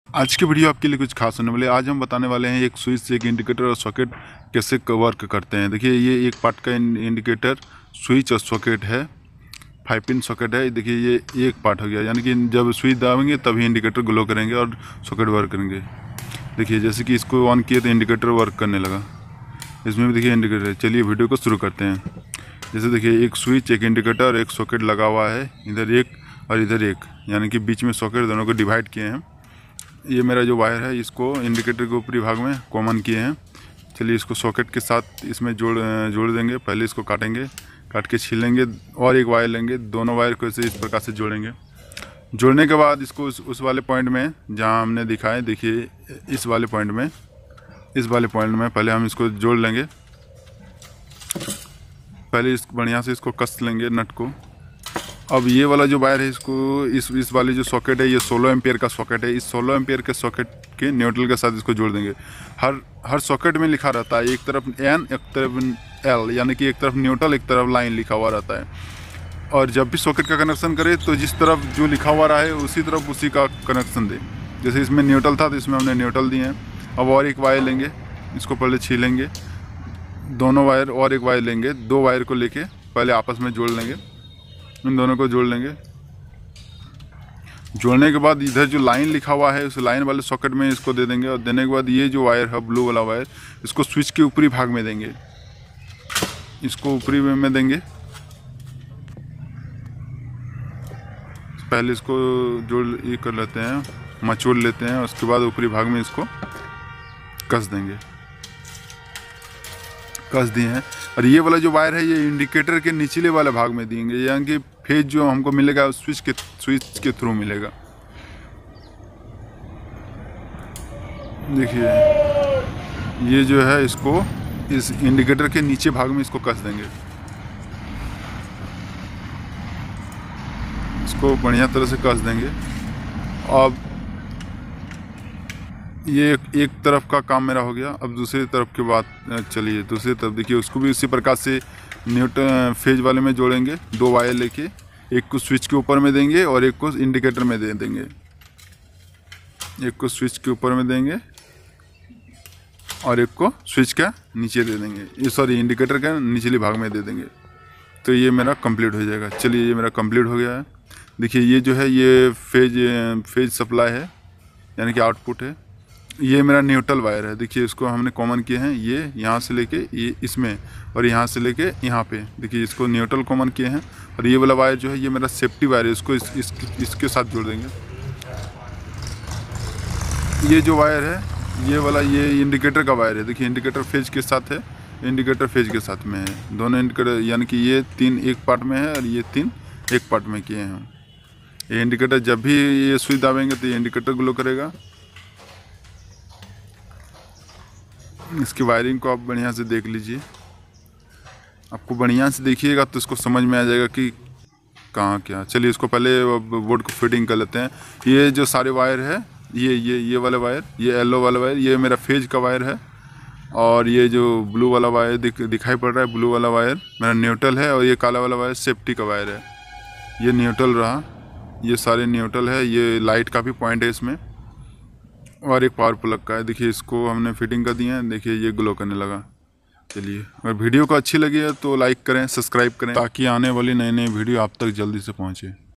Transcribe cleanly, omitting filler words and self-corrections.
आज की वीडियो आपके लिए कुछ खास होने वाली है। आज हम बताने वाले हैं एक स्विच, एक इंडिकेटर और सॉकेट कैसे वर्क करते हैं। देखिए ये एक पार्ट का इंडिकेटर स्विच और सॉकेट है, 5 पिन सॉकेट है। देखिए ये एक पार्ट हो गया, यानी कि जब स्विच दबाएंगे तभी इंडिकेटर ग्लो करेंगे और सॉकेट वर्क करेंगे। देखिए जैसे कि इसको ऑन किए तो इंडिकेटर वर्क करने लगा। इसमें भी देखिए इंडिकेटर है। चलिए वीडियो को शुरू करते हैं। जैसे देखिए एक स्विच, एक इंडिकेटर और एक सॉकेट लगा हुआ है, इधर एक और इधर एक, यानी कि बीच में सॉकेट, दोनों को डिवाइड किए हैं। ये मेरा जो वायर है इसको इंडिकेटर के ऊपरी भाग में कॉमन किए हैं। चलिए इसको सॉकेट के साथ इसमें जोड़ देंगे। पहले इसको काटेंगे, काट के छीलेंगे और एक वायर लेंगे, दोनों वायर को इस प्रकार से जोड़ेंगे। जोड़ने के बाद इसको उस वाले पॉइंट में जहाँ हमने दिखाए, देखिए इस वाले पॉइंट में पहले हम इसको जोड़ लेंगे। पहले इस बढ़िया से इसको कस लेंगे नट को। अब ये वाला जो वायर है इसको इस वाली जो सॉकेट है, ये 16 एम्पियर का सॉकेट है। इस 16 एम्पियर के सॉकेट के न्यूट्रल के साथ इसको जोड़ देंगे। हर सॉकेट में लिखा रहता है, एक तरफ एन एक तरफ एल, यानी कि एक तरफ न्यूट्रल एक तरफ लाइन लिखा हुआ रहता है। और जब भी सॉकेट का कनेक्शन करें तो जिस तरफ जो लिखा हुआ रहा है उसी तरफ उसी का कनेक्शन दें। जैसे इसमें न्यूट्रल था तो इसमें हमने न्यूट्रल दिए हैं। अब और एक वायर लेंगे, इसको पहले छीलेंगे, दोनों वायर और एक वायर लेंगे, दो वायर को लेके पहले आपस में जोड़ लेंगे। इन दोनों को जोड़ लेंगे। जोड़ने के बाद इधर जो लाइन लिखा हुआ है उस लाइन वाले सॉकेट में इसको दे देंगे। और देने के बाद ये जो वायर है, ब्लू वाला वायर, इसको स्विच के ऊपरी भाग में देंगे। इसको ऊपरी में देंगे। पहले इसको जोड़ ये कर लेते हैं, मचोड़ लेते हैं। उसके बाद ऊपरी भाग में इसको कस देंगे। कस दिए हैं। और ये वाला जो वायर है ये इंडिकेटर के निचले वाले भाग में देंगे, यानी कि फेज जो हमको मिलेगा स्विच के थ्रू मिलेगा। देखिए ये जो है इसको इस इंडिकेटर के नीचे भाग में इसको कस देंगे। इसको बढ़िया तरह से कस देंगे। अब ये एक तरफ का काम मेरा हो गया। अब दूसरी तरफ की बात, चलिए दूसरी तरफ देखिए, उसको भी उसी प्रकार से न्यूट्रल फेज वाले में जोड़ेंगे। दो वायर लेके एक को स्विच के ऊपर में देंगे और एक को इंडिकेटर में दे देंगे। एक को स्विच के ऊपर में देंगे और एक को स्विच का नीचे दे देंगे, ये सॉरी इंडिकेटर का निचले भाग में दे देंगे। तो ये मेरा कंप्लीट हो जाएगा। चलिए ये मेरा कंप्लीट हो गया है। देखिए ये जो है ये फेज सप्लाई है, यानी कि आउटपुट है। ये मेरा न्यूट्रल वायर है। देखिए इसको हमने कॉमन किए हैं, ये यहाँ से लेके ये इसमें और यहाँ से लेके यहाँ पे। देखिए इसको न्यूट्रल कॉमन किए हैं। और ये वाला वायर जो है ये मेरा सेफ्टी वायर है, इसको इसके साथ जोड़ देंगे। ये जो वायर है ये वाला, ये इंडिकेटर का वायर है। देखिए इंडिकेटर फेज के साथ है, इंडिकेटर फेज के साथ में है। दोनों इंडिकेटर, यानी कि ये 3 एक पार्ट में है और ये 3 एक पार्ट में किए हैं। ये इंडिकेटर जब भी ये स्विच दबाएंगे तो ये इंडिकेटर ग्लो करेगा। इसकी वायरिंग को आप बढ़िया से देख लीजिए। आपको बढ़िया से देखिएगा तो इसको समझ में आ जाएगा कि कहाँ क्या। चलिए इसको पहले बोर्ड को फिटिंग कर लेते हैं। ये जो सारे वायर है, ये वाला वायर, ये येलो वाला वायर, ये मेरा फेज का वायर है। और ये जो ब्लू वाला वायर दिखाई पड़ रहा है, ब्लू वाला वायर मेरा न्यूट्रल है। और ये काला वाला वायर सेफ्टी का वायर है। ये न्यूट्रल रहा, ये सारे न्यूट्रल है। ये लाइट का भी पॉइंट है इसमें, और एक पावर प्लग का है। देखिए इसको हमने फिटिंग कर दिया है। देखिए ये ग्लो करने लगा। चलिए अगर वीडियो को अच्छी लगी है तो लाइक करें, सब्सक्राइब करें, ताकि आने वाली नई नई वीडियो आप तक जल्दी से पहुंचे।